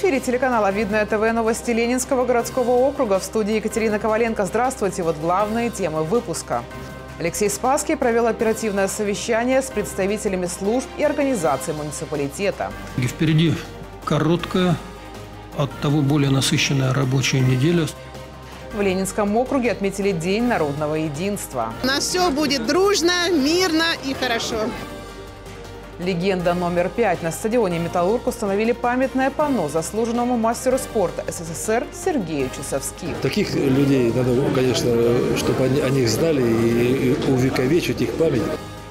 эфире телеканала «Видное ТВ» новости Ленинского городского округа. В студии Екатерина Коваленко. Здравствуйте. Вот главные темы выпуска. Алексей Спасский провел оперативное совещание с представителями служб и организаций муниципалитета. И впереди короткая, оттого более насыщенная рабочая неделя. В Ленинском округе отметили День народного единства. У нас все будет дружно, мирно и хорошо. Легенда номер 5. На стадионе «Металлург» установили памятное панно заслуженному мастеру спорта СССР Сергею Часовски. Таких людей надо, конечно, чтобы о них знали и увековечить их память.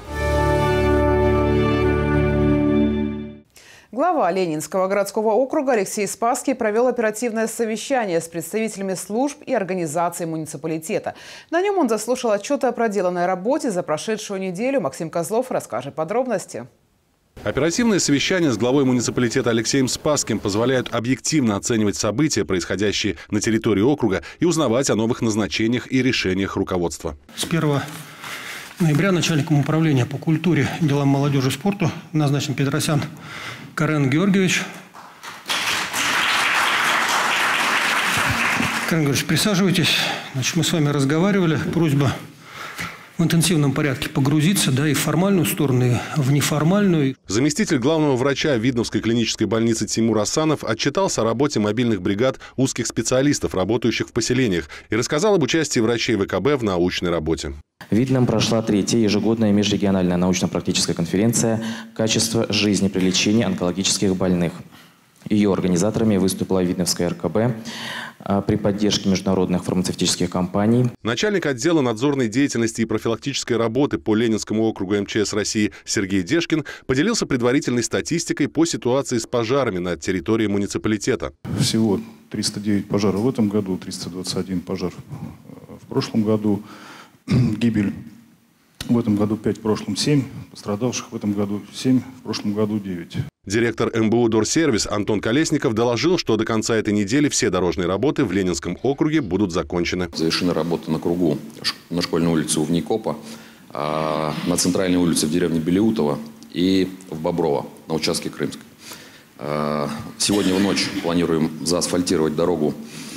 Глава Ленинского городского округа Алексей Спасский провел оперативное совещание с представителями служб и организаций муниципалитета. На нем он заслушал отчеты о проделанной работе за прошедшую неделю. Максим Козлов расскажет подробности. Оперативное совещание с главой муниципалитета Алексеем Спасским позволяют объективно оценивать события, происходящие на территории округа, и узнавать о новых назначениях и решениях руководства. С 1 ноября начальником управления по культуре, делам молодежи и спорту назначен Петросян Карен Георгиевич. Карен Георгиевич, присаживайтесь. Значит, мы с вами разговаривали. Просьба в интенсивном порядке погрузиться, и в формальную сторону, и в неформальную. Заместитель главного врача Видновской клинической больницы Тимур Асанов отчитался о работе мобильных бригад узких специалистов, работающих в поселениях, и рассказал об участии врачей ВКБ в научной работе. В Видном прошла 3-я ежегодная межрегиональная научно-практическая конференция «Качество жизни при лечении онкологических больных». Ее организаторами выступила Видновская РКБ при поддержке международных фармацевтических компаний. Начальник отдела надзорной деятельности и профилактической работы по Ленинскому округу МЧС России Сергей Дешкин поделился предварительной статистикой по ситуации с пожарами на территории муниципалитета. Всего 309 пожаров в этом году, 321 пожар в прошлом году. Гибель в этом году 5, в прошлом 7. Пострадавших в этом году 7, в прошлом году 9. Директор МБУ «Дорсервис» Антон Колесников доложил, что до конца этой недели все дорожные работы в Ленинском округе будут закончены. Завершена работа на кругу на Школьной улице у Вникопа, на центральной улице в деревне Белеутово и в Боброво на участке Крымской. Сегодня в ночь планируем заасфальтировать дорогу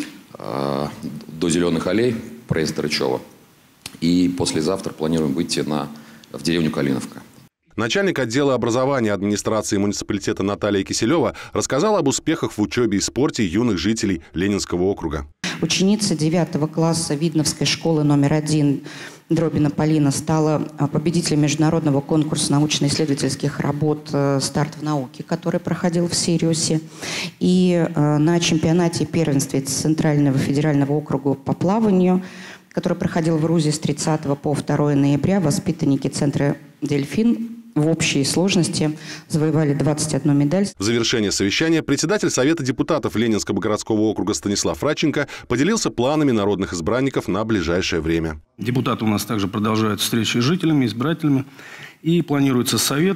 до Зеленых аллей, проезд Рычева. И послезавтра планируем выйти в деревню Калиновка. Начальник отдела образования администрации муниципалитета Наталья Киселева рассказала об успехах в учебе и спорте юных жителей Ленинского округа. Ученица 9 класса Видновской школы номер 1 Дробина Полина стала победителем международного конкурса научно-исследовательских работ «Старт в науке», который проходил в Сириусе. И на чемпионате и первенстве Центрального федерального округа по плаванию, который проходил в Рузе с 30 по 2 ноября, воспитанники центра «Дельфин» в общей сложности завоевали 21 медаль. В завершение совещания председатель Совета депутатов Ленинского городского округа Станислав Радченко поделился планами народных избранников на ближайшее время. Депутаты у нас также продолжают встречи с жителями, избирателями. И планируется совет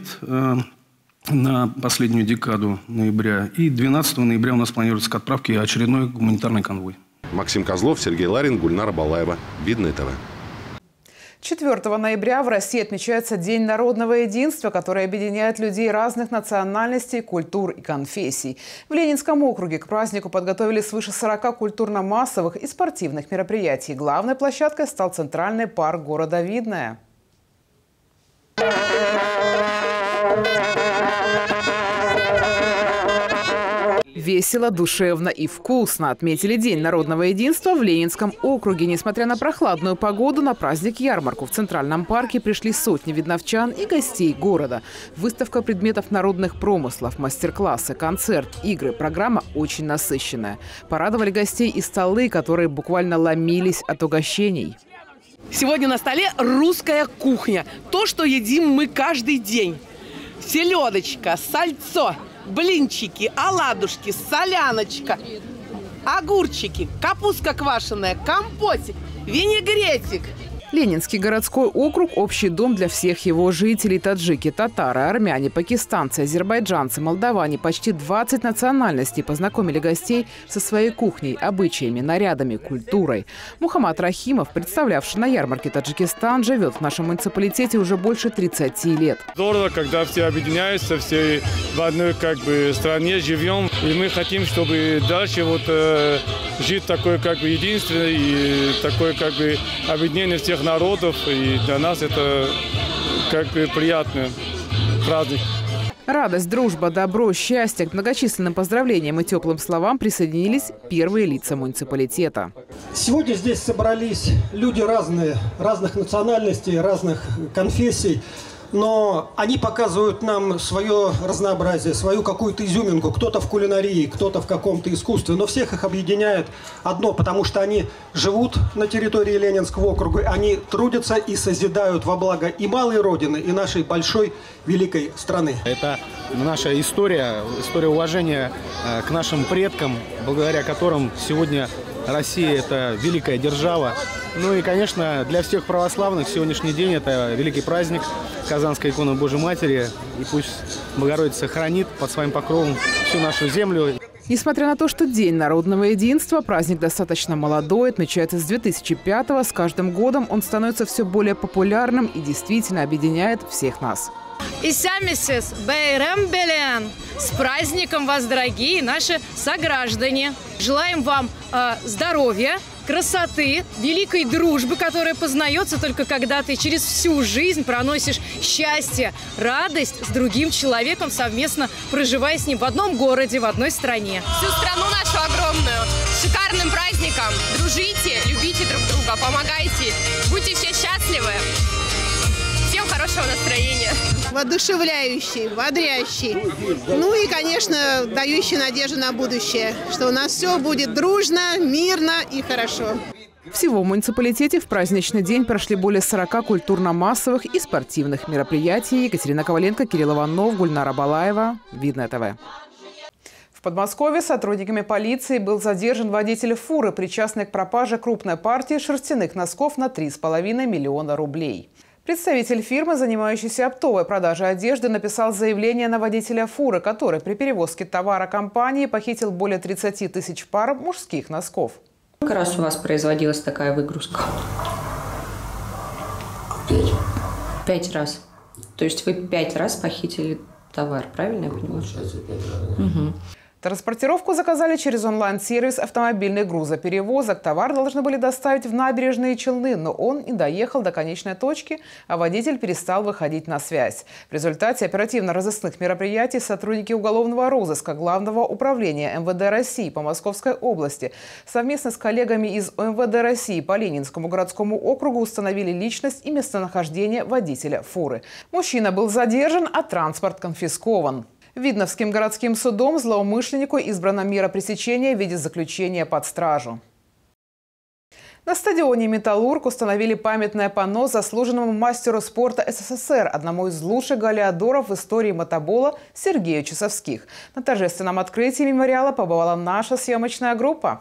на последнюю декаду ноября. И 12 ноября у нас планируется к отправке очередной гуманитарный конвой. Максим Козлов, Сергей Ларин, Гульнара Балаева. Видное ТВ. 4 ноября в России отмечается День народного единства, который объединяет людей разных национальностей, культур и конфессий. В Ленинском округе к празднику подготовили свыше 40 культурно-массовых и спортивных мероприятий. Главной площадкой стал центральный парк города Видное. Весело, душевно и вкусно отметили День народного единства в Ленинском округе. Несмотря на прохладную погоду, на праздник-ярмарку в Центральном парке пришли сотни видновчан и гостей города. Выставка предметов народных промыслов, мастер-классы, концерт, игры. Программа очень насыщенная. Порадовали гостей и столы, которые буквально ломились от угощений. Сегодня на столе русская кухня. То, что едим мы каждый день. Селедочка, сальцо, блинчики, оладушки, соляночка, огурчики, капустка квашеная, компотик, винегретик. Ленинский городской округ – общий дом для всех его жителей. Таджики, татары, армяне, пакистанцы, азербайджанцы, молдаване. Почти 20 национальностей познакомили гостей со своей кухней, обычаями, нарядами, культурой. Мухаммад Рахимов, представлявший на ярмарке Таджикистан, живет в нашем муниципалитете уже больше 30 лет. Здорово, когда все объединяются, все в одной стране живем. И мы хотим, чтобы дальше жить такое единство и такое объединение всех народов. И для нас это приятный праздник. Радость, дружба, добро, счастье. К многочисленным поздравлениям и теплым словам присоединились первые лица муниципалитета. Сегодня здесь собрались люди разных национальностей, разных конфессий. Но они показывают нам свое разнообразие, свою какую-то изюминку. Кто-то в кулинарии, кто-то в каком-то искусстве. Но всех их объединяет одно, потому что они живут на территории Ленинского округа. Они трудятся и созидают во благо и малой Родины, и нашей большой, великой страны. Это наша история уважения к нашим предкам, благодаря которым сегодня Россия – это великая держава. Ну и, конечно, для всех православных сегодняшний день – это великий праздник Казанской иконы Божьей Матери. И пусть Богородица хранит под своим покровом всю нашу землю. Несмотря на то, что День народного единства, праздник достаточно молодой, отмечается с 2005-го, с каждым годом он становится все более популярным и действительно объединяет всех нас. Исамисис Бейрем Белен. С праздником вас, дорогие наши сограждане. Желаем вам здоровья, красоты, великой дружбы, которая познается только когда ты через всю жизнь проносишь счастье, радость с другим человеком, совместно проживая с ним в одном городе, в одной стране. Всю страну нашу огромную с шикарным праздником. Дружите, любите друг друга, помогайте, будьте все счастливы. Всем хорошего настроения. Воодушевляющий, бодрящий. Ну и, конечно, дающий надежду на будущее, что у нас все будет дружно, мирно и хорошо. Всего в муниципалитете в праздничный день прошли более 40 культурно-массовых и спортивных мероприятий. Екатерина Коваленко, Кирилл Иванов, Гульнара Балаева. Видное ТВ. В Подмосковье сотрудниками полиции был задержан водитель фуры, причастный к пропаже крупной партии шерстяных носков на 3,5 миллиона рублей. Представитель фирмы, занимающейся оптовой продажей одежды, написал заявление на водителя фуры, который при перевозке товара компании похитил более 30 тысяч пар мужских носков. Сколько раз у вас производилась такая выгрузка? 5 раз. То есть вы 5 раз похитили товар, правильно я понимаю? Получается, 5 раз. Угу. Транспортировку заказали через онлайн-сервис автомобильных грузоперевозок. Товар должны были доставить в Набережные Челны, но он не доехал до конечной точки, а водитель перестал выходить на связь. В результате оперативно-розыскных мероприятий сотрудники уголовного розыска Главного управления МВД России по Московской области совместно с коллегами из МВД России по Ленинскому городскому округу установили личность и местонахождение водителя фуры. Мужчина был задержан, а транспорт конфискован. Видновским городским судом злоумышленнику избрана мера пресечения в виде заключения под стражу. На стадионе «Металлург» установили памятное панно заслуженному мастеру спорта СССР, одному из лучших голеадоров в истории мотобола Сергею Часовских. На торжественном открытии мемориала побывала наша съемочная группа.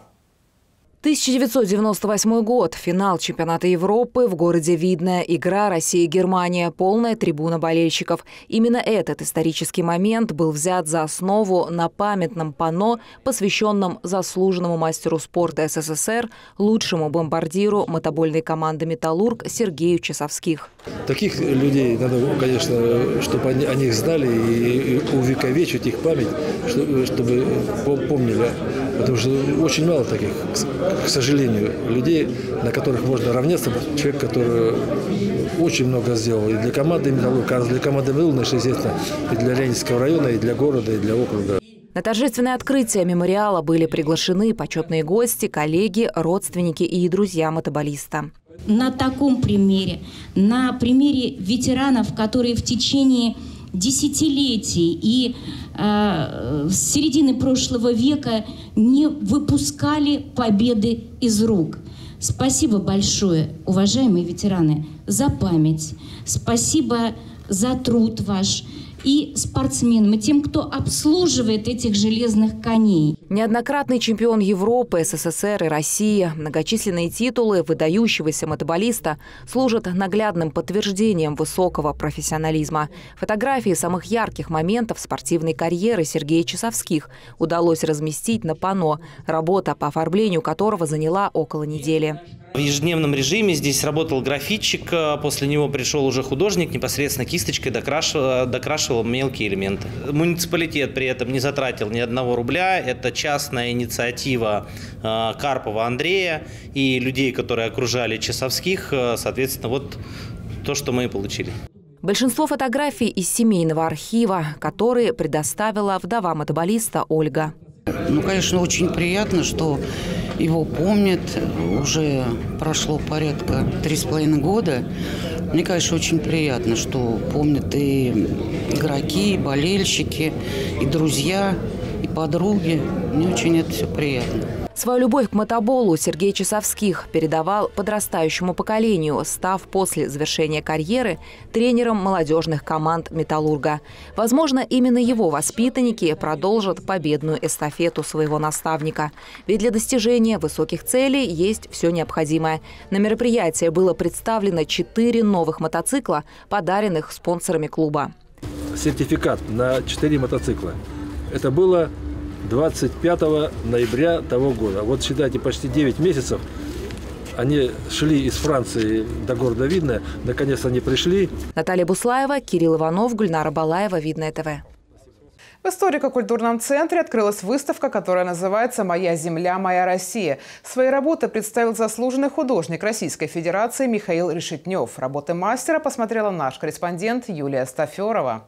1998 год. Финал чемпионата Европы в городе Видное. Игра Россия-Германия. Полная трибуна болельщиков. Именно этот исторический момент был взят за основу на памятном панно, посвященном заслуженному мастеру спорта СССР, лучшему бомбардиру мотобольной команды «Металлург» Сергею Часовских. Таких людей надо, конечно, чтобы о них знали и увековечить их память, чтобы помнили. Потому что очень мало таких, к сожалению, людей, на которых можно равняться. Человек, который очень много сделал и для команды «Металлург», для команды «Металлург», естественно, и для Ленинского района, и для города, и для округа. На торжественное открытие мемориала были приглашены почетные гости, коллеги, родственники и друзья мотоболиста. На таком примере, на примере ветеранов, которые в течение десятилетий и с середины прошлого века не выпускали победы из рук. Спасибо большое, уважаемые ветераны, за память. Спасибо за труд ваш. И спортсменам, и тем, кто обслуживает этих железных коней. Неоднократный чемпион Европы, СССР и России, многочисленные титулы выдающегося мотоболиста служат наглядным подтверждением высокого профессионализма. Фотографии самых ярких моментов спортивной карьеры Сергея Часовских удалось разместить на панно, работа по оформлению которого заняла около недели. В ежедневном режиме здесь работал графитчик, после него пришел уже художник, непосредственно кисточкой докрашивал мелкие элементы. Муниципалитет при этом не затратил ни 1 рубля. Это частная инициатива Карпова Андрея и людей, которые окружали Часовских. Соответственно, вот то, что мы и получили. Большинство фотографий из семейного архива, которые предоставила вдова мотоболиста Ольга. Ну, конечно, очень приятно, что его помнят. Уже прошло порядка 3,5 года. Мне, конечно, очень приятно, что помнят и игроки, и болельщики, и друзья, и подруги. Мне очень это все приятно. Свою любовь к мотоболу Сергей Часовских передавал подрастающему поколению, став после завершения карьеры тренером молодежных команд «Металлурга». Возможно, именно его воспитанники продолжат победную эстафету своего наставника. Ведь для достижения высоких целей есть все необходимое. На мероприятии было представлено 4 новых мотоцикла, подаренных спонсорами клуба. Сертификат на 4 мотоцикла. Это было 25 ноября того года. Вот считайте, почти 9 месяцев они шли из Франции до города Видное. Наконец они пришли. Наталья Буслаева, Кирилл Иванов, Гульнара Балаева, Видное ТВ. В историко-культурном центре открылась выставка, которая называется «Моя земля, моя Россия». Свои работы представил заслуженный художник Российской Федерации Михаил Решетнев. Работы мастера посмотрела наш корреспондент Юлия Стаферова.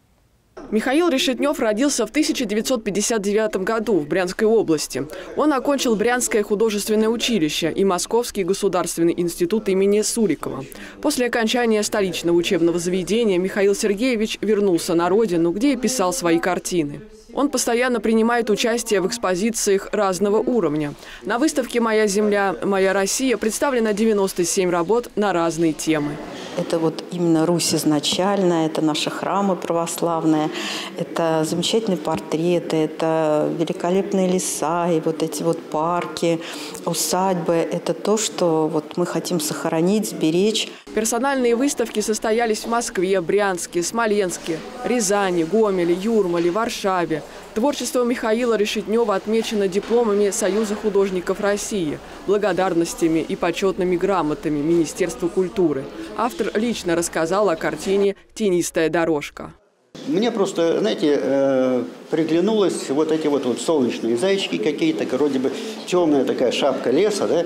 Михаил Решетнев родился в 1959 году в Брянской области. Он окончил Брянское художественное училище и Московский государственный институт имени Сурикова. После окончания столичного учебного заведения Михаил Сергеевич вернулся на родину, где и писал свои картины. Он постоянно принимает участие в экспозициях разного уровня. На выставке «Моя земля, моя Россия» представлено 97 работ на разные темы. Это вот именно Русь изначально, это наши храмы православные, это замечательные портреты, это великолепные леса и вот эти вот парки, усадьбы. Это то, что вот мы хотим сохранить, сберечь. Персональные выставки состоялись в Москве, Брянске, Смоленске, Рязани, Гомеле, Юрмале, Варшаве. Творчество Михаила Решетнева отмечено дипломами Союза художников России, благодарностями и почетными грамотами Министерства культуры. Автор лично рассказал о картине «Тенистая дорожка». Мне просто, знаете, приглянулось вот эти вот солнечные зайчики какие-то, вроде бы темная такая шапка леса, да,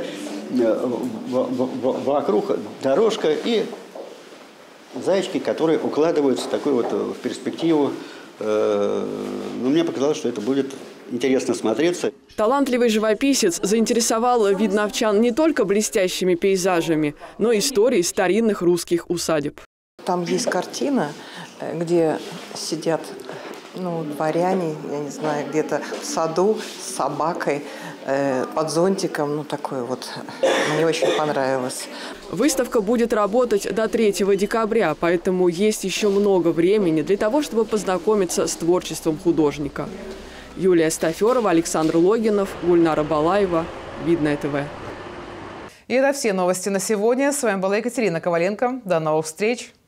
вокруг дорожка и зайчики, которые укладываются такой вот в перспективу. Но мне показалось, что это будет интересно смотреться. Талантливый живописец заинтересовал видновчан не только блестящими пейзажами, но и историей старинных русских усадеб. Там есть картина, где сидят дворяне, я не знаю, где-то в саду с собакой, под зонтиком, такое вот, мне очень понравилось. Выставка будет работать до 3 декабря, поэтому есть еще много времени для того, чтобы познакомиться с творчеством художника. Юлия Стаферова, Александр Логинов, Гульнара Балаева, Видное ТВ. И это все новости на сегодня. С вами была Екатерина Коваленко. До новых встреч!